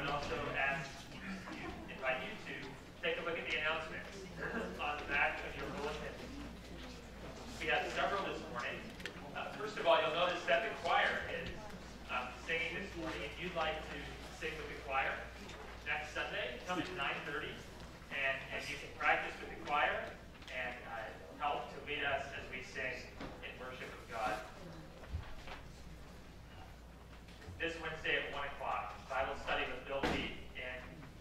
would also invite you to take a look at the announcements on the back of your bulletin. We have several this morning. First of all, you'll notice that the choir is singing this morning. If you'd like to sing with the choir next Sunday, come at 9:30, and you can practice with the choir and help to lead us as we sing in worship of God. This Wednesday at 1 o'clock, Bible study with Bill Lee in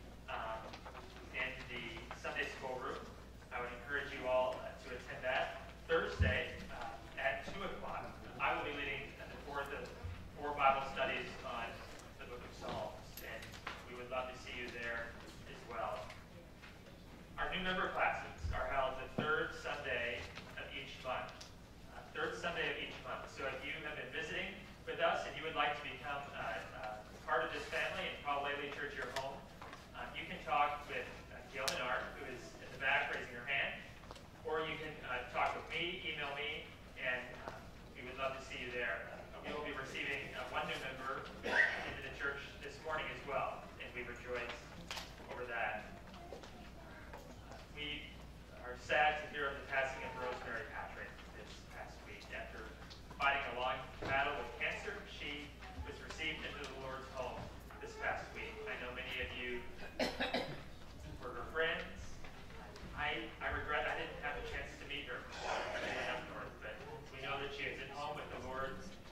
the Sunday school room. I would encourage you all to attend that. Thursday at 2 o'clock, I will be leading the fourth of 4 Bible studies on the book of Psalms, and we would love to see you there as well. Our new member classes are held the third Sunday of each month. Third Sunday of each month. So if you have been visiting with us and you would like to become part of this family and call Lely Church your home, you can talk with Gail Menard, who is in the back raising her hand, or you can talk with me, email me, and we would love to see you there. We will be receiving one new member into the church this morning as well, and we rejoice over that. We are sad to hear of the passing of Rosemary Patrick this past week. After fighting a long battle with cancer, she was received into the Lord's home this past week. I know many of you were her friends. I regret I didn't have a chance to meet her up north, but we know that she is at home with the Lord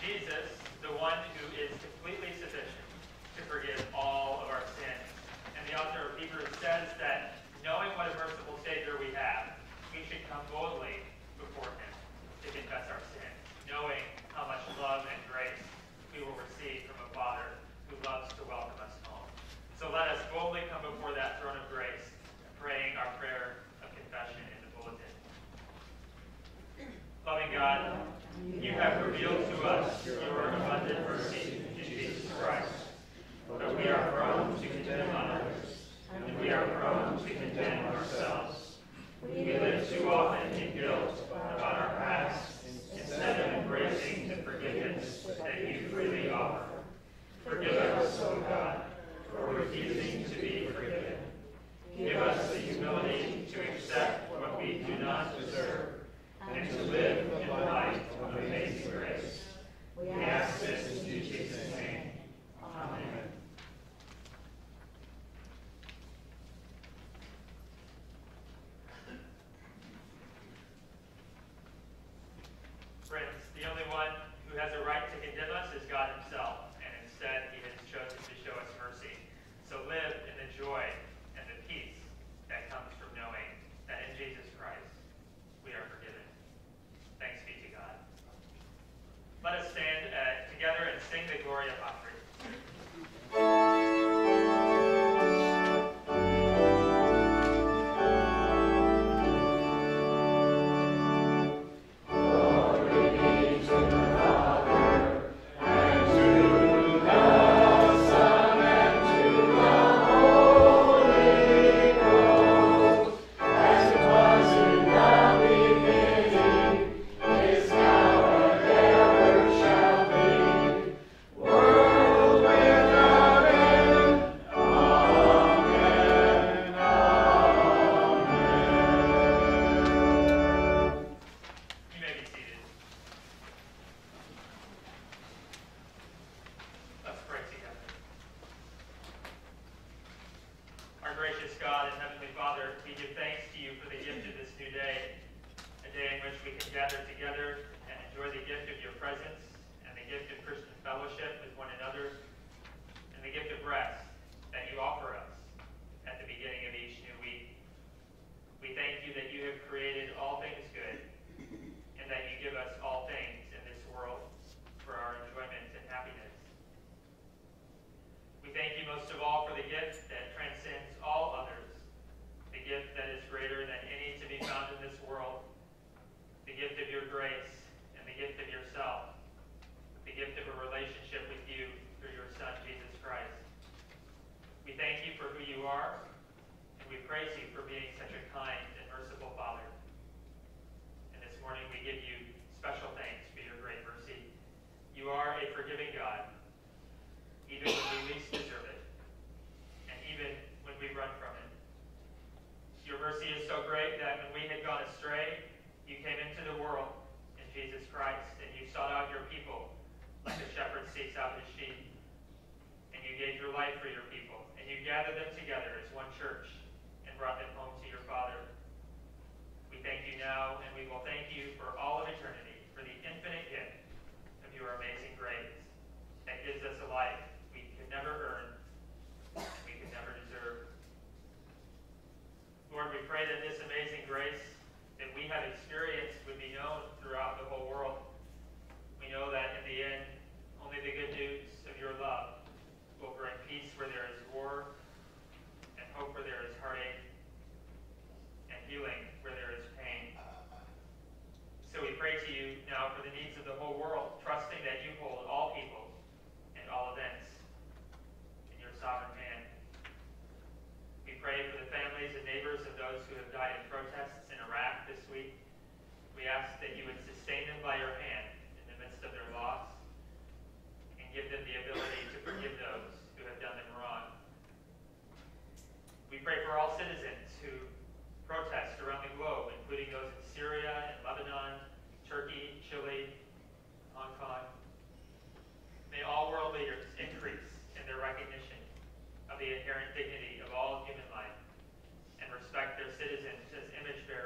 Jesus, the one who is completely sufficient to forgive all of our sins. And the author of Hebrews says that knowing what a merciful Savior we have, we should come boldly before him to confess our sins, knowing how much love and grace we will receive from a Father who loves to welcome us home. So let us boldly come before that throne of grace, praying our prayer of confession in the bulletin. Loving God, you have revealed to us your abundant mercy in Jesus Christ. But we are prone to condemn others, and we are prone to condemn ourselves. We live too often in guilt about our past, instead of embracing the forgiveness that you freely offer. Forgive us, O God, for refusing to be forgiven. Give us the humility to accept what we do not deserve, and to live in the light of amazing grace. We ask this in Jesus' name. Amen. Friends, the only one who has a right to condemn us is God himself, and instead he has chosen to show us mercy. So live in the joy and the peace that comes from knowing that in Jesus Christ we are forgiven. Thanks be to God. Let us stand together and sing the Gloria Patri.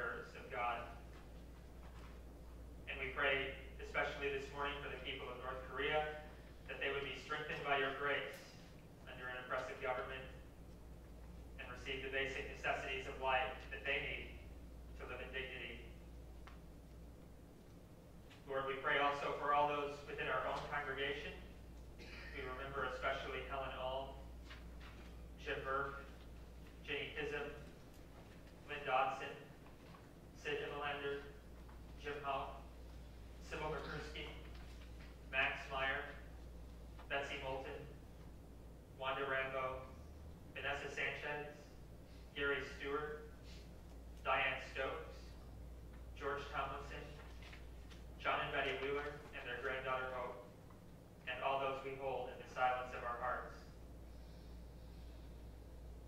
Especially this morning for the people of North Korea. basic necessities of life that they need to live in dignity. Lord, we pray also for all those within our own congregation. We remember especially Helen Ulm, Jim Burke, Jenny Kism, Lynn Dodson, Sid Immelander, Jim Howe, Sybil Mikursky, Max Meyer, Betsy Moulton, Wanda Rambo, Vanessa Sanchez, Gary Stewart, Diane Stokes, George Tomlinson, John and Betty Wheeler, and their granddaughter Hope, and all those we hold in the silence of our hearts.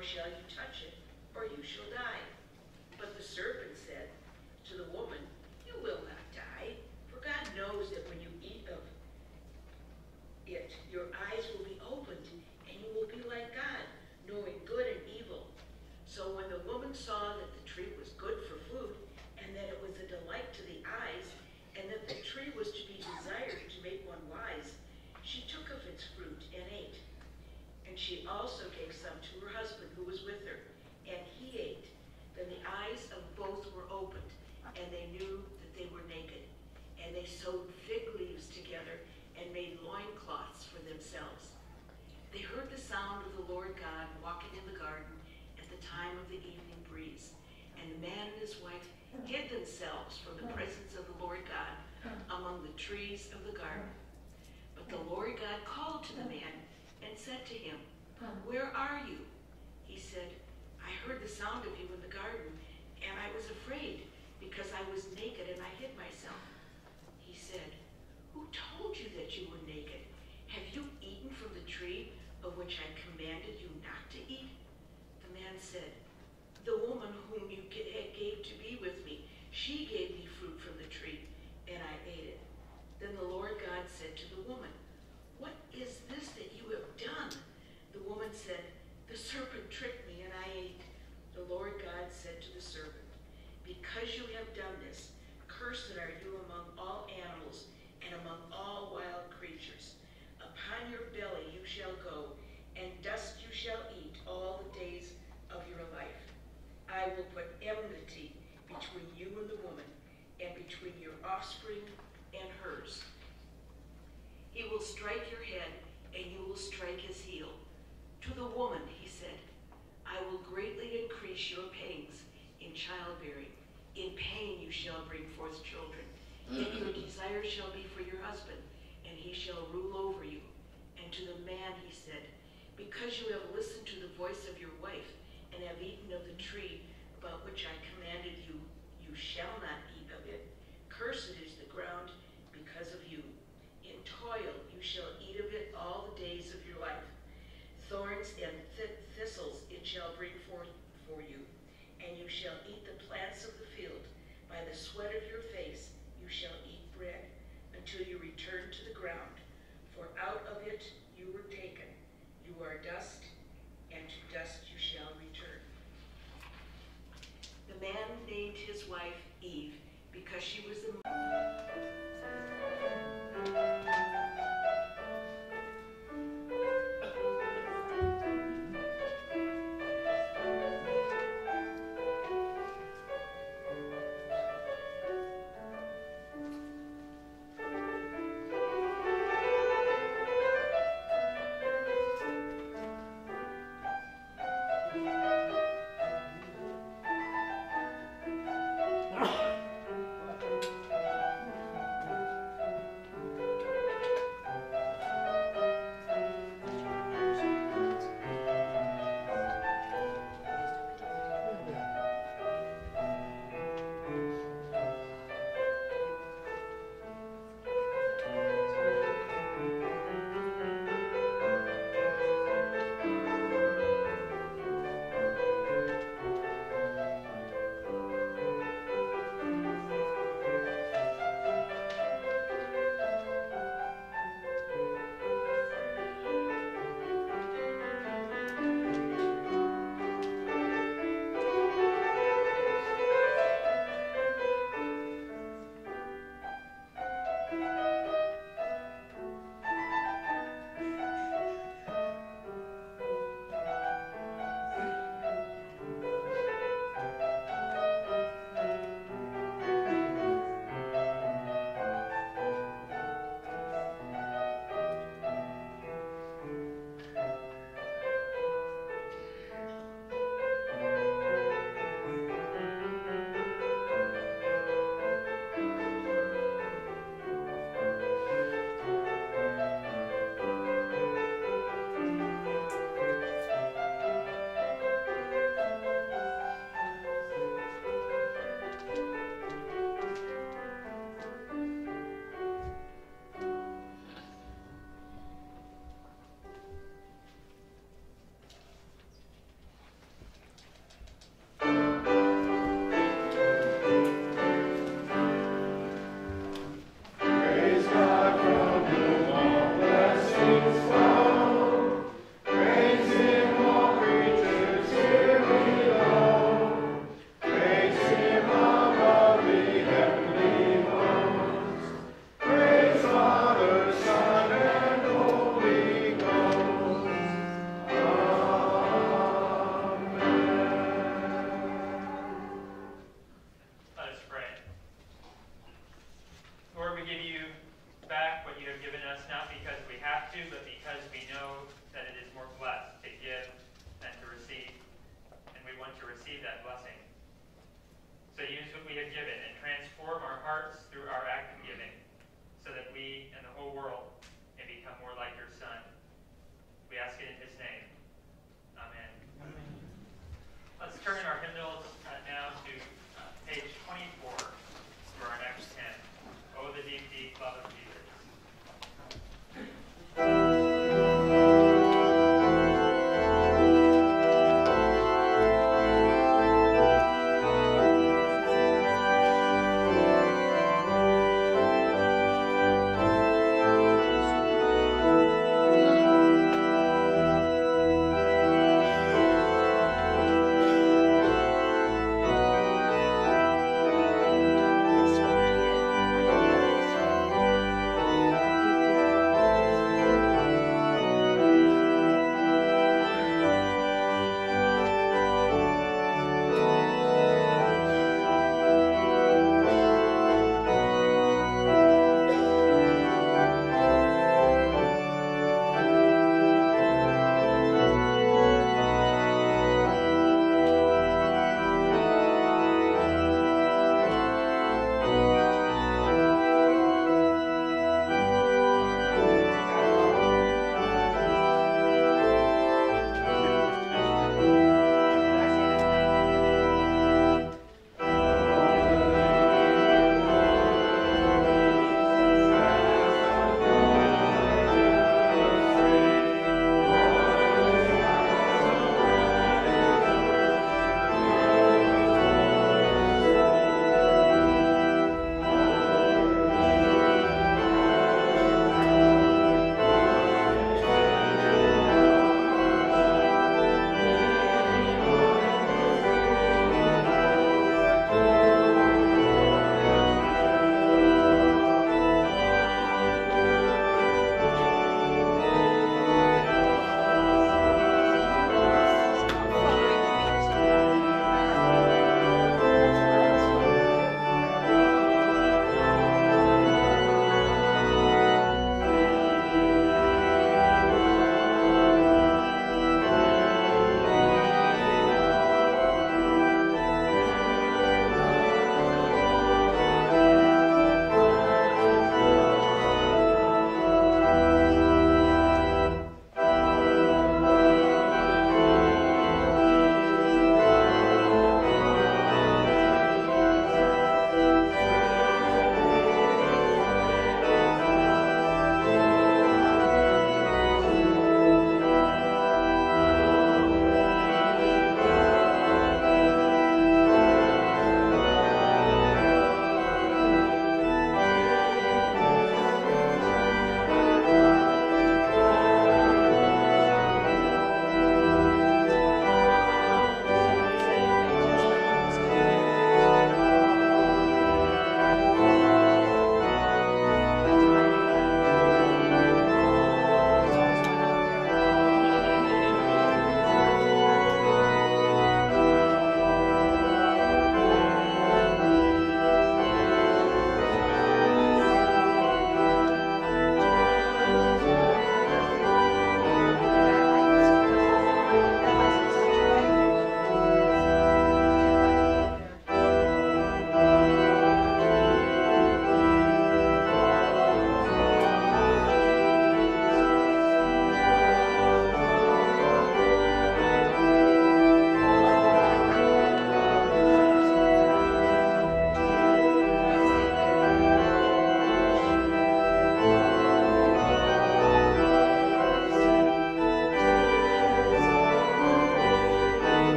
nor shall you touch it, or you shall die. But the serpent said to the woman, you will not die, for God knows that when you eat of it, your eyes will be opened, and you will be like God, knowing good and evil. So when the woman saw that the tree was good for food, and that it was a delight to the eyes, and that the tree was to be desired to make one wise, she took of its fruit and ate. And she also gave some to her husband who was with her, and he ate. Then the eyes of both were opened, and they knew that they were naked. And they sewed fig leaves together and made loincloths for themselves. They heard the sound of the Lord God walking in the garden at the time of the evening breeze. And the man and his wife hid themselves from the presence of the Lord God among the trees of the garden. But the Lord God called to the man and said to him, where are you? He said, I heard the sound of you in the garden, and I was afraid, because I was naked and I hid myself. He said, who told you that you were naked? Have you eaten from the tree of which I commanded you not to eat? The man said, the woman whom you gave to be with me, she gave me fruit from the tree, and I ate it. Then the Lord God said to the woman, what is this that you have done? The woman said, the serpent tricked me, and I ate. The Lord God said to the serpent, because you have done this, cursed are you among all animals and among all wild creatures. Upon your belly you shall go, and dust you shall eat all the days of your life. I will put enmity between you and the woman, and between your offspring and hers. He will strike your head, and you will strike his heel. To the woman, he said, I will greatly increase your pangs in childbearing. In pain you shall bring forth children. Yet your desire shall be for your husband, and he shall rule over you. And to the man he said, because you have listened to the voice of your wife, and have eaten of the tree about which I commanded you, you shall not eat of it. Cursed is the ground because of you. In toil you shall eat of it all the days of your life. Thorns and thistles it shall bring forth for you, and you shall eat the plants of the field. By the sweat of your face you shall eat bread, until you return to the ground. For out of it you were taken. You are dust, and to dust you shall return. The man named his wife Eve, because she was the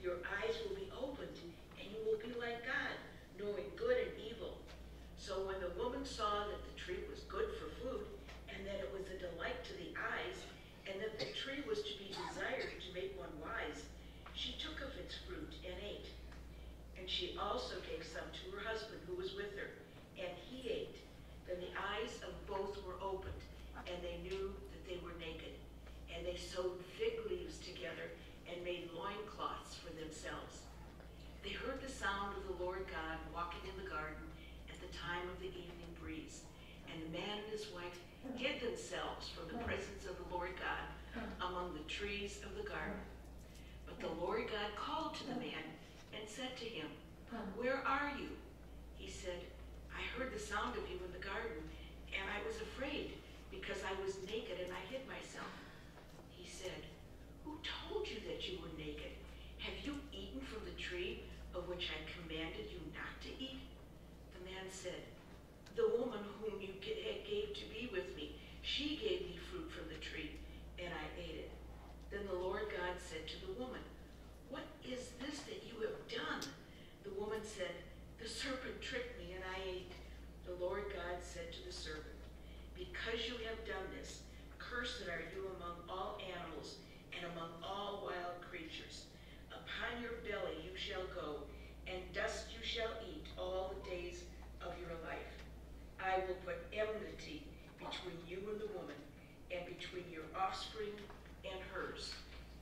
Your eyes will be opened, and you will be like God, knowing good and evil." So when the woman saw that the tree was good for food, and that it was a delight to the eyes, and that the tree was to be desired to make one wise, she took of its fruit and ate. And she also gave some to her husband who was with her, and he ate. Then the eyes of both were opened, and they knew that they were naked. And they sewed fig leaves together and made loincloths for themselves. They heard the sound of the Lord God walking in the garden at the time of the evening breeze. And the man and his wife hid themselves from the presence of the Lord God among the trees of the garden. But the Lord God called to the man and said to him, "Where are you?" He said, "I heard the sound of you in the garden, and I was afraid because I was naked and I hid myself." He said, "Who told you that you were naked? Have you eaten from the tree of which I commanded you not to eat?" The man said, "The woman whom you gave to be with me, she gave me fruit from the tree, and I ate it." Then the Lord God said to the woman, "What is this that you have done?" The woman said, "The serpent tricked me, and I ate." The Lord God said to the serpent, "Because you have done this, cursed are you among all animals and among all wild creatures. Upon your belly you shall go, and dust you shall eat all the days of your life. I will put enmity between you and the woman, and between your offspring and hers.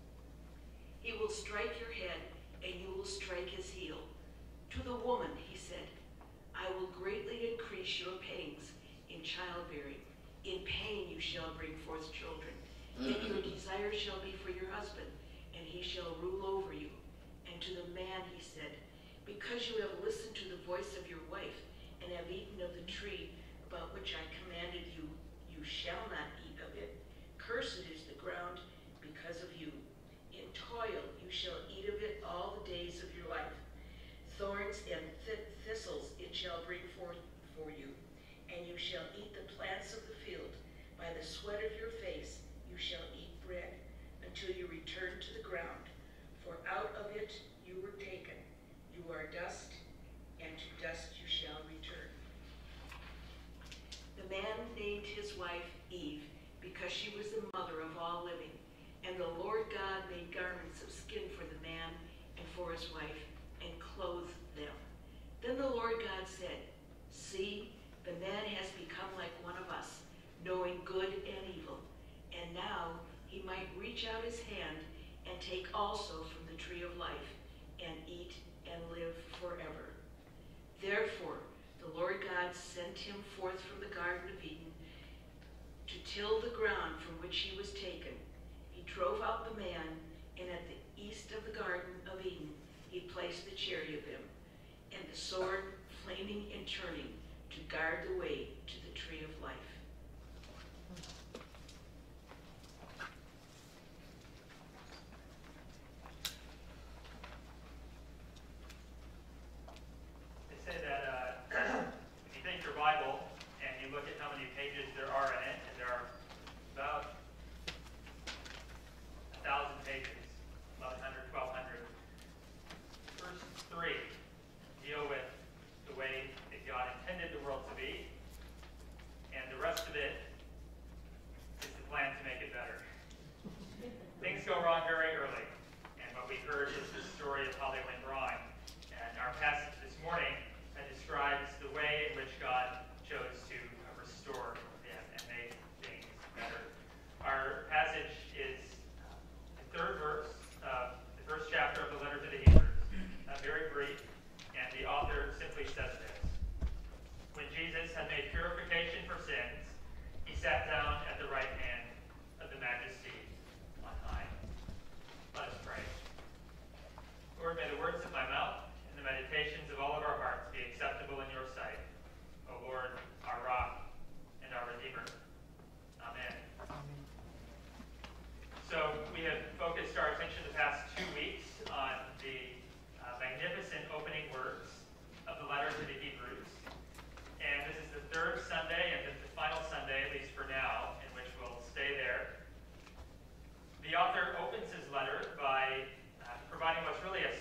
He will strike your head, and you will strike his heel." To the woman he said, "I will greatly increase your pangs in childbearing. In pain you shall bring forth children. And your desire shall be for your husband, and he shall rule over you." And to the man he said, "Because you have listened to the voice of your wife, and have eaten of the tree about which I commanded you, you shall not eat of it. Cursed is the ground because of you. In toil you shall eat of it all the days of your life. Thorns and thistles it shall bring forth for you, and you shall eat the plants of the field. By the sweat of your face you shall eat bread, until you return to the ground. For out of it you were taken. You are dust, and to dust you shall return." The man named his wife Eve, because she was the mother of all living. And the Lord God made garments of skin for the man and for his wife, and clothed them. Then the Lord God said, "See, the man has become like one of us, knowing good and evil. And now he might reach out his hand and take also from the tree of life, and eat and live forever." Therefore the Lord God sent him forth from the Garden of Eden to till the ground from which he was taken. He drove out the man, and at the east of the Garden of Eden he placed the cherubim, and the sword flaming and turning, to guard the way to the tree of life. They say that if you take your Bible and you look at how many pages there are in it, and there are about 1,000 pages, 1,100, 1,200. First three deal with the way that God intended the world to be, and the rest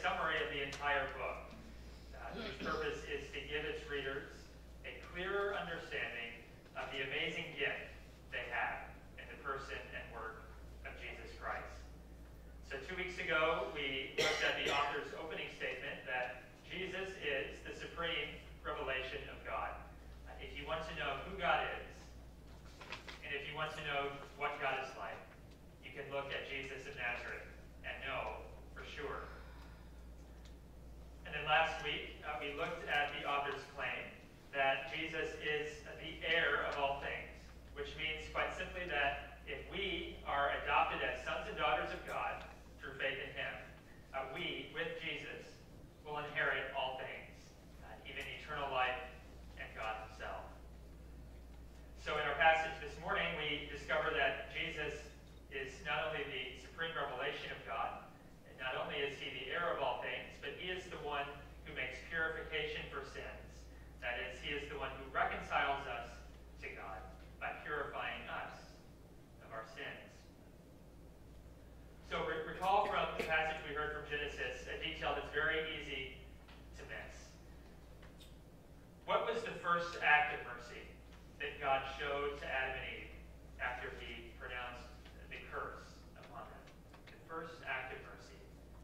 summary of the entire book, whose purpose is to give its readers a clearer understanding of the amazing gift they have in the person and work of Jesus Christ. So 2 weeks ago, we looked at the author's opening statement that Jesus is the supreme revelation of God. If you want to know who God is, and if you want to know what God is like, you can look at Jesus of Nazareth and know for sure. And then last week, we looked at the author's claim that Jesus is the heir of all things, which means quite simply that if we are adopted as sons and daughters of God through faith in him, we, with Jesus, will inherit all things, even eternal life and God himself. So in our passage this morning, we discover that Jesus is not only the supreme revelation of God, and not only is he the heir of all things, but he is the one who makes purification for sins. That is, he is the one who reconciles us to God by purifying us of our sins. So recall from the passage we heard from Genesis a detail that's very easy to miss. What was the first act of mercy that God showed to Adam and Eve after he pronounced the curse upon them? The first act of mercy.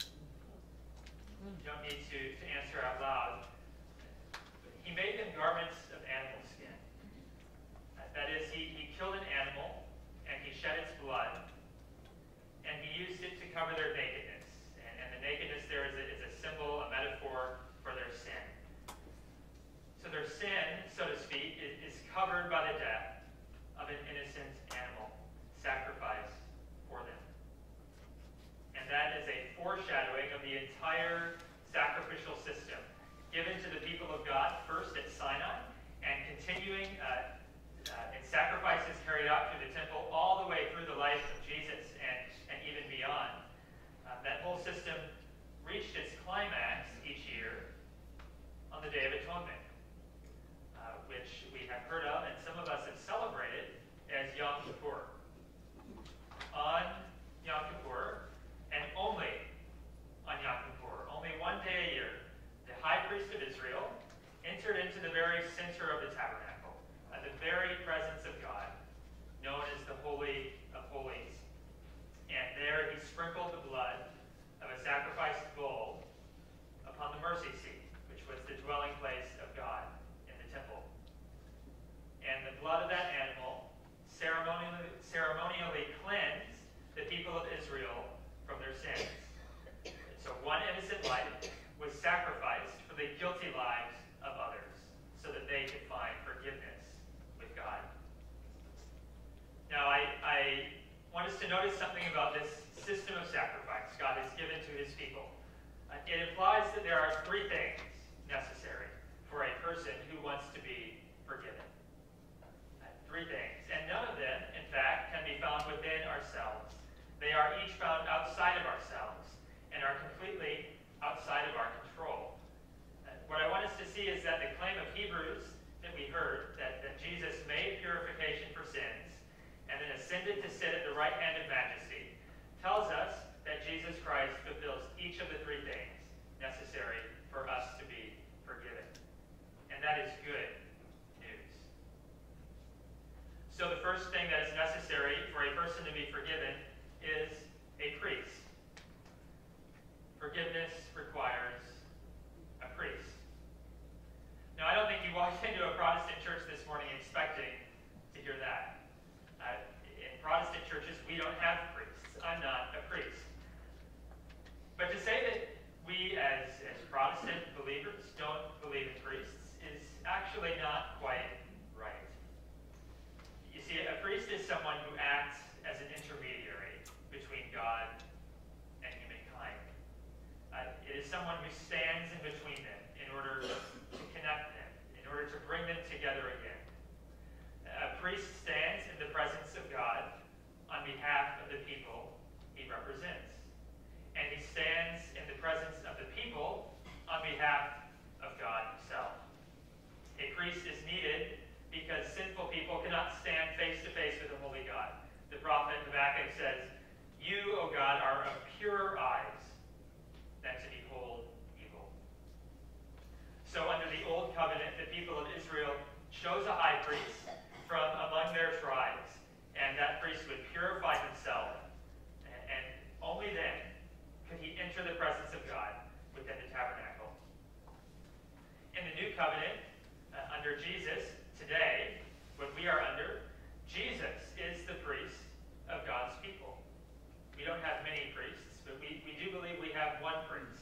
You don't need to answer out loud. He made them garments of animal skin. That is, he killed an animal and he shed its blood, and he used it to cover their nakedness. And the nakedness there is a symbol, a metaphor for their sin. So their sin, so to speak, is covered by the death of an innocent animal sacrificed for them. And that is a foreshadowing of the entire sacrificial system given to the people of God, first at Sinai, and continuing in sacrifices carried out through the temple all the way through the life of Jesus and even beyond. That whole system reached its climax each year on the Day of Atonement, which we have heard of and some of us have celebrated as Yom Kippur. On Yom Kippur, and only on Yom Kippur, only one day a year, the high priest of Israel entered into the very center of the tabernacle, the very presence of God, known as the Holy of Holies. And there he sprinkled the blood of a sacrificed bull upon the mercy seat, which was the dwelling place of God in the temple. And the blood of that animal ceremonially cleansed the people of Israel from their sins. And so one innocent life was sacrificed for the guilty lives of others, so that they could find forgiveness with God. Now, I want us to notice something about this system of sacrifice God has given to his people. It implies that there are three things necessary for a person who wants to be forgiven. Three things. And none of them, in fact, can be found within ourselves. They are each found outside of ourselves and are completely outside of our control. What I want us to see is that the claim of Hebrews that we heard, that Jesus made purification for sins and then ascended to sit at the right hand of majesty, tells us that Jesus Christ fulfills each of the three things necessary for us to be forgiven. And that is good news. So the first thing that is necessary for a person to be forgiven is a priest. Forgiveness requires a priest. Now, I don't think you walked into a Protestant church this morning expecting to hear that. In Protestant churches, we don't have priests. I'm not a priest. But to say that we as Protestant believers don't believe in priests is actually not quite right. You see, a priest is someone who acts as an intermediary between God and humankind. It is someone who stands in between them in order to connect them, in order to bring them together again. A priest stands in the presence of God on behalf of the people he represents. And he stands in the presence of the people on behalf of God himself. A priest is needed because sinful people cannot stand face to face with a holy God. The prophet Habakkuk says, "You, O God, are of purer eyes than to behold chose a high priest from among their tribes, and that priest would purify himself, and only then could he enter the presence of God within the tabernacle. In the new covenant, under Jesus, today, what we are under, Jesus is the priest of God's people. We don't have many priests, but we do believe we have one priest.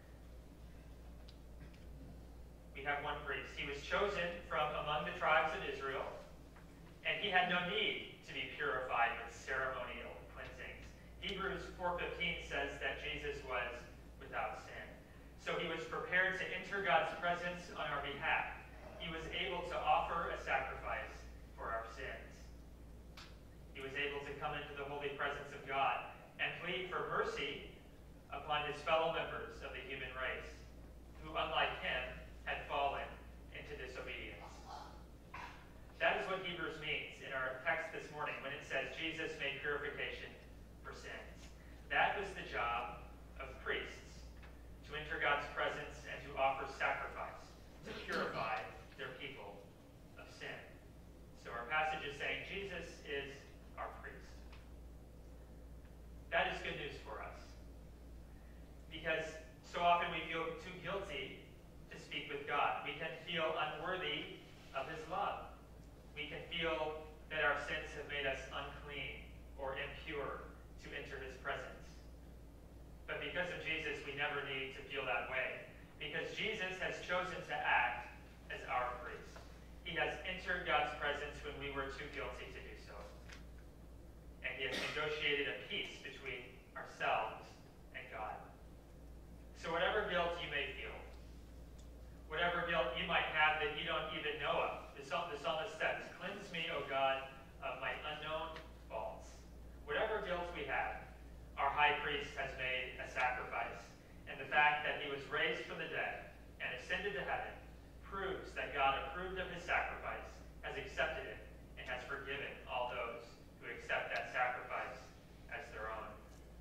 We have one priest. He was chosen from among the tribes of Israel, and he had no need to be purified with ceremonial cleansings. Hebrews 4:15 says that Jesus was without sin. So he was prepared to enter God's presence on our behalf. He was able to offer a sacrifice for our sins. He was able to come into the holy presence of God and plead for mercy upon his fellow members of the human race, who, unlike him, had fallen into disobedience. That is what Hebrews means in our text this morning when it says Jesus made purification for sins. That was the job of priests, to enter God's presence and to offer sacrifice, to purify their people of sin. So our passage is saying Jesus is our priest. That is good news for us, because so often we feel too guilty to speak with God. We can feel unworthy of his love. We can feel that our sins have made us unclean or impure to enter his presence. But because of Jesus, we never need to feel that way, because Jesus has chosen to act as our priest. He has entered God's presence when we were too guilty to do so. And he has negotiated a peace between ourselves and God. So whatever guilt you may feel, whatever guilt you might have that you don't even know of, the psalmist says, "Cleanse me, O God, of my unknown faults." Whatever guilt we have, our high priest has made a sacrifice. And the fact that he was raised from the dead and ascended to heaven proves that God approved of his sacrifice, has accepted it, and has forgiven all those who accept that sacrifice as their own.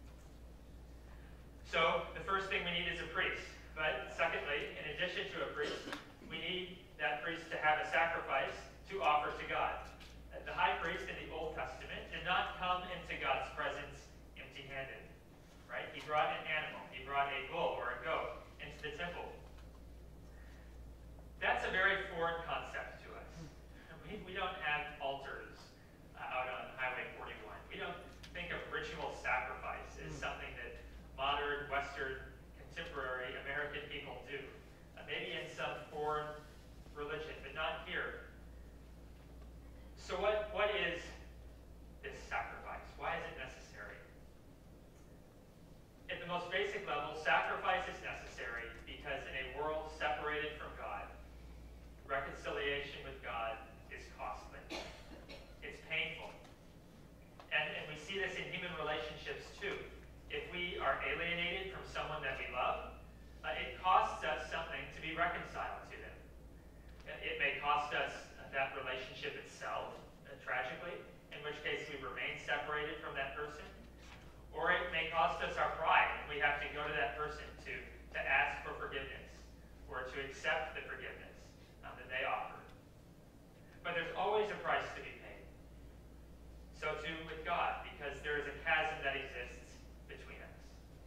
So the first thing we need is a priest. But secondly, in addition to a priest, we need that priest to have a sacrifice to offer to God. The high priest in the Old Testament did not come into God's presence empty-handed, right? He brought an animal. He brought a bull or a goat into the temple. That's a very foreign concept to us. We don't have altars out on Highway 41. We don't think of ritual sacrifice as something that modern, Western, contemporary American people do. Maybe in some foreign religion, but not here. So what is this sacrifice? Why is it necessary? At the most basic level, sacrifice is necessary because in a world separated from God, reconciliation with God is costly. It's painful. And we see this in human relationships too. If we are alienated from someone that we love, it costs us something to be reconciled to them. It may cost us that relationship itself, tragically, in which case we remain separated from that person. Or it may cost us our pride, and we have to go to that person to ask for forgiveness or to accept the forgiveness that they offer. But there's always a price to be paid. So too with God, because there is a chasm that exists between us.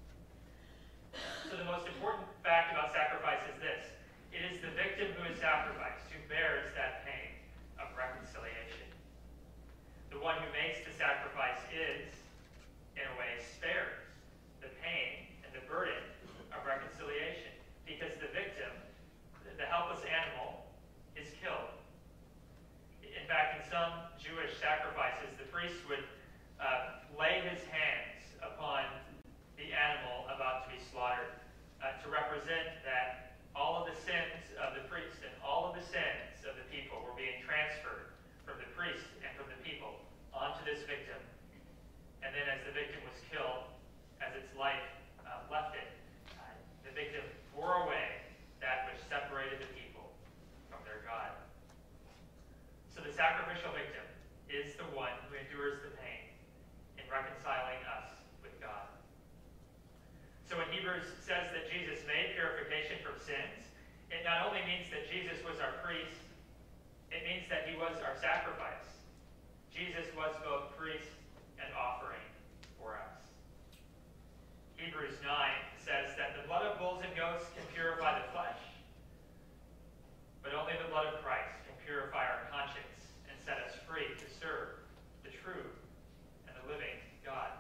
So the most important fact about sacrifice is this. It is the victim who is sacrificed who bears that pain of reconciliation. The one who makes the sacrifice is, in a way, spares the pain and the burden of reconciliation, because the victim, the helpless animal, is killed. In fact, in some Jewish sacrifices, the priest would lay his hands upon the animal about to be slaughtered to represent that all of the sins of the priest and all of the sins of the people were being transferred from the priest and from the people onto this victim. And then as the victim was killed, as its life left it, the victim bore away that which separated the people from their God. So the sacrificial victim is the one who endures the pain in reconciling us with God. So when Hebrews says that Jesus made purification from sins, it not only means that Jesus was our priest It means that he was our sacrifice. Jesus was both priest and offering for us. Hebrews 9 says that the blood of bulls and goats can purify the flesh, but only the blood of Christ can purify our conscience and set us free to serve the true and the living God.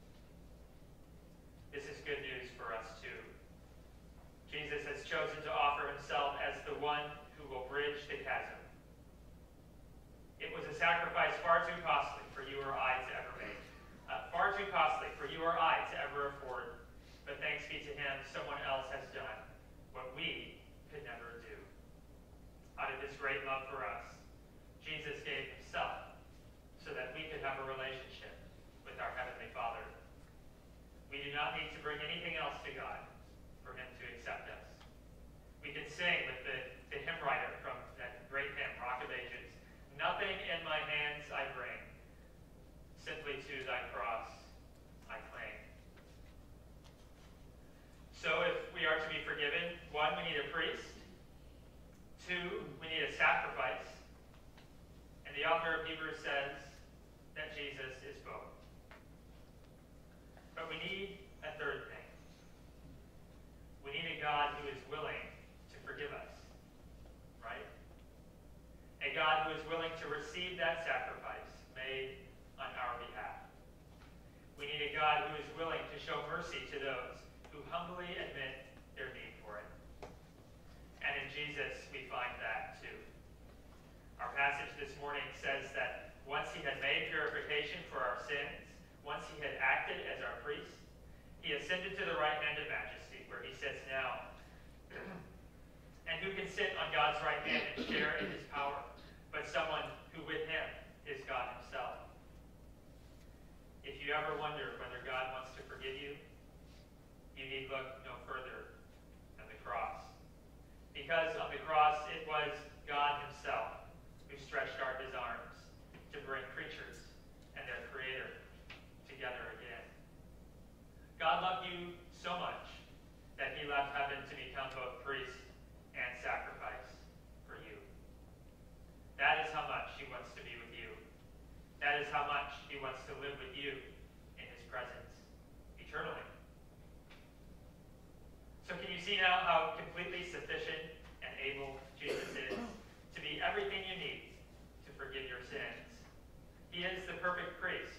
This is good news for us too. Jesus has chosen to offer himself as the one who will bridge the chasm. It was a sacrifice far too costly for you or I to ever make, far too costly for you or I to ever afford. But thanks be to him, someone else has done what we could never do. Out of his great love for us, Jesus gave himself so that we could have a relationship with our Heavenly Father. We do not need to bring anything else to God for him to accept us. We can sing with the hymn writer from that great hymn, Rock of Ages, "Nothing in my hands I bring, simply to thy cross I cling." So if we are to be forgiven, 1, we need a priest. 2, we need a sacrifice. And the author of Hebrews says that Jesus is both. But we need a third thing. We need a God who is willing to forgive us, right? A God who is willing to receive that sacrifice made on our behalf. We need a God who is willing to show mercy to those who humbly admit their need for it. And in Jesus, we find that too. Our passage this morning says that once he had made purification for our sins, once he had acted as our priest, he ascended to the right hand of majesty, where he sits now. And who can sit on God's right hand and share in his power, but someone who with him is God himself? If you ever wonder whether God wants to forgive you, you need look no further than the cross. Because on the cross, it was God himself who stretched out his arms to bring creatures and their Creator together again. God loved you so much that he left heaven to become both priest and sacrifice for you. That is how much he wants to be with you. That is how much he wants to live with you in his presence eternally. So can you see now how completely sufficient and able Jesus is to be everything you need to forgive your sins? He is the perfect priest.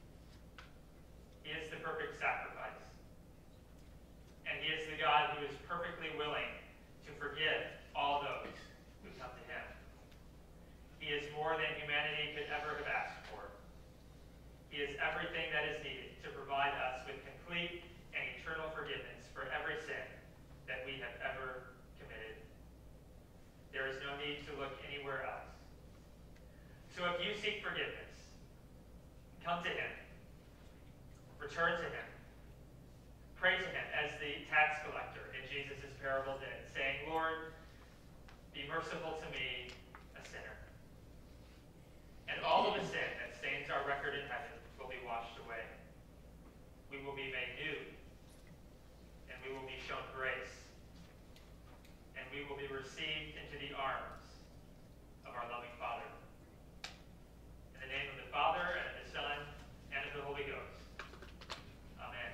He is the perfect sacrifice. And he is the God who is perfectly willing to forgive all those who come to him. He is more than humanity could ever have asked for. He is everything that is needed to provide us with complete and eternal forgiveness for every sin that we have ever committed. There is no need to look anywhere else. So if you seek forgiveness, come to him. Return to him. Pray to him as the tax collector in Jesus' parable did, saying, "Lord, be merciful to me, a sinner." And all of the sin that stains our record in heaven will be washed away. We will be made new, and we will be shown grace, and we will be received into the arms of our loving Father. In the name of the Father, and of the Son, and of the Holy Ghost. Amen.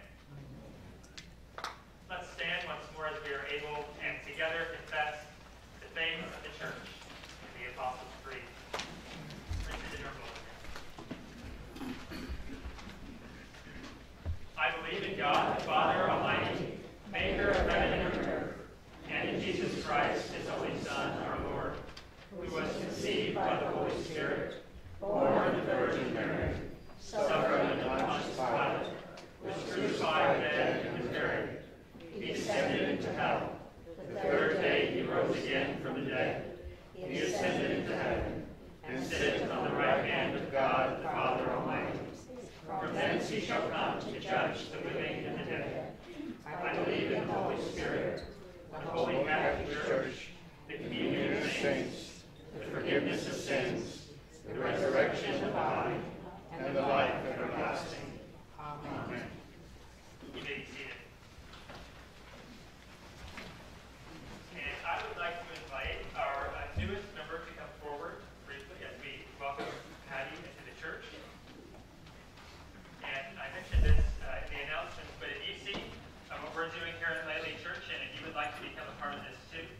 Let's stand once more as we are able, and together confess the faith of the Church in the Apostles' Creed. Printed in our bulletin. I believe in God, the Father Almighty, maker of heaven and earth, and in Jesus Christ, his only Son, our Lord, who was conceived by the Holy Spirit, born of the Virgin Mary, suffered under Pontius Pilate, was crucified, dead, and was buried. He descended into hell. The third day he rose again from the dead. He ascended into heaven, and sitteth on the right hand of God, the Father Almighty. From thence he shall come to judge the living and the dead. I believe in the Holy Spirit, the Holy Catholic Church, part of this too.